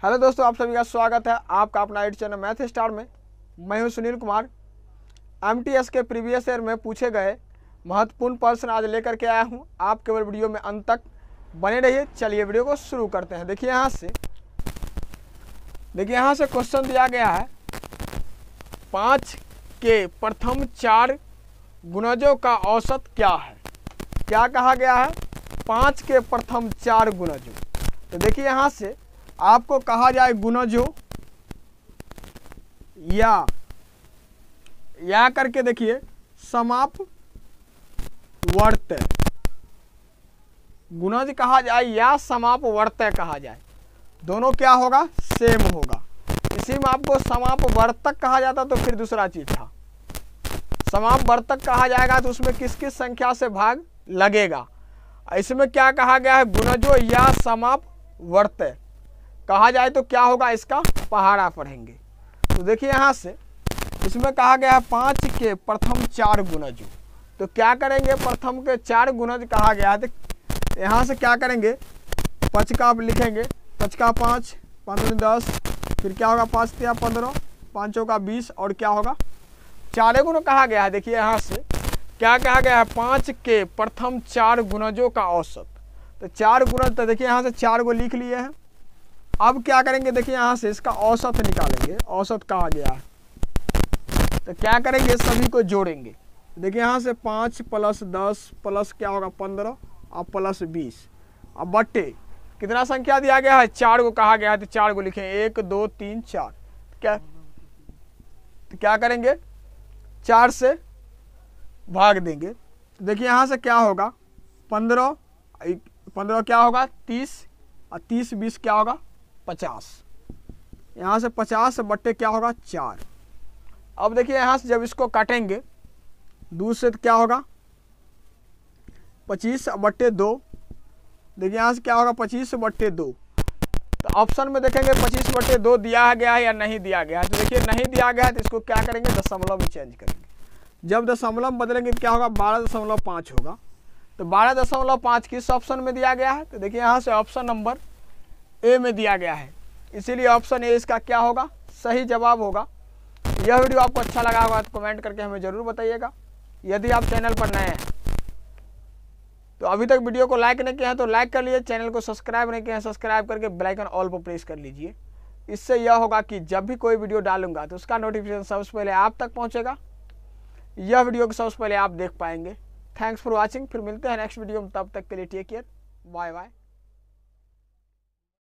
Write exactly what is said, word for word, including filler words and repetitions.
Hello दोस्तों, आप सभी का स्वागत है आपका अपना यूट्यूब चैनल मैथ स्टार में। मैं हूं सुनील कुमार। एमटीएस के प्रीवियस ईयर में पूछे गए महत्वपूर्ण प्रश्न आज लेकर के आया हूं। आप केवल वीडियो में अंत तक बने रहिए। चलिए वीडियो को शुरू करते हैं। देखिए यहाँ से देखिए यहाँ से क्वेश्चन दिया गया है, पाँच के प्रथम चार गुणजों का औसत क्या है। क्या कहा गया है? पाँच के प्रथम चार गुणजों। तो देखिए यहाँ से आपको कहा जाए गुणजों या या करके देखिए समापवर्त गुणज कहा जाए या समापवर्त कहा जाए, दोनों क्या होगा? सेम होगा। इसी में आपको समापवर्तक कहा जाता तो फिर दूसरा चीज था। समापवर्तक कहा जाएगा तो उसमें किस किस संख्या से भाग लगेगा। इसमें क्या कहा गया है? गुणजों या समापवर्त कहा जाए तो क्या होगा? इसका पहाड़ा पढ़ेंगे। तो देखिए यहाँ से इसमें कहा गया है पाँच के प्रथम चार गुणज। तो क्या करेंगे? प्रथम के चार गुणज कहा गया है तो यहाँ से क्या करेंगे? पाँच का आप लिखेंगे, पाँच का पाँच, पंद्रह दस, फिर क्या होगा? पाँच तिया पंद्रह, पाँचों का बीस, और क्या होगा? चारे गुण कहा गया है। देखिए यहाँ से क्या कहा गया है? पाँच के प्रथम चार गुणजों का औसत। तो चार गुणज, तो देखिए यहाँ से चार को लिख लिए हैं। अब क्या करेंगे? देखिए यहाँ से इसका औसत निकालेंगे। औसत कहा गया है तो क्या करेंगे? सभी को जोड़ेंगे। देखिए यहाँ से पाँच प्लस दस प्लस क्या होगा? पंद्रह, और प्लस बीस, अब बट्टे कितना संख्या दिया गया है? चार को कहा गया है तो चार को लिखें, एक दो तीन चार। क्या तो क्या करेंगे? चार से भाग देंगे। तो देखिए यहाँ से क्या होगा? पंद्रह पंद्रह क्या होगा? तीस, और तीस बीस क्या होगा? पचास। यहाँ से पचास बट्टे क्या होगा? चार। अब देखिए यहाँ से जब इसको काटेंगे दो से तो क्या होगा? पच्चीस बट्टे दो। देखिए यहाँ से क्या होगा? पच्चीस बट्टे दो। तो ऑप्शन में देखेंगे पच्चीस बट्टे दो दिया गया है या नहीं दिया गया है। तो देखिए नहीं दिया गया है तो इसको क्या करेंगे? दशमलव में चेंज करेंगे। जब दशमलव बदलेंगे तो क्या होगा? बारह दशमलव पाँच होगा। तो बारह दशमलव पाँच किस ऑप्शन में दिया गया है? तो देखिए यहाँ से ऑप्शन नंबर ए में दिया गया है, इसीलिए ऑप्शन ए इसका क्या होगा? सही जवाब होगा। यह वीडियो आपको अच्छा लगा होगा तो कमेंट करके हमें जरूर बताइएगा। यदि आप चैनल पर नए हैं तो अभी तक वीडियो को लाइक नहीं किया है तो लाइक कर लीजिए। चैनल को सब्सक्राइब नहीं किया है सब्सक्राइब करके बेल आइकन ऑल पर प्रेस कर लीजिए। इससे यह होगा कि जब भी कोई वीडियो डालूंगा तो उसका नोटिफिकेशन सबसे पहले आप तक पहुंचेगा। यह वीडियो को सबसे पहले आप देख पाएंगे। Thanks for watching. फिर मिलते हैं नेक्स्ट वीडियो में, तब तक के लिए टेक केयर, बाय बाय।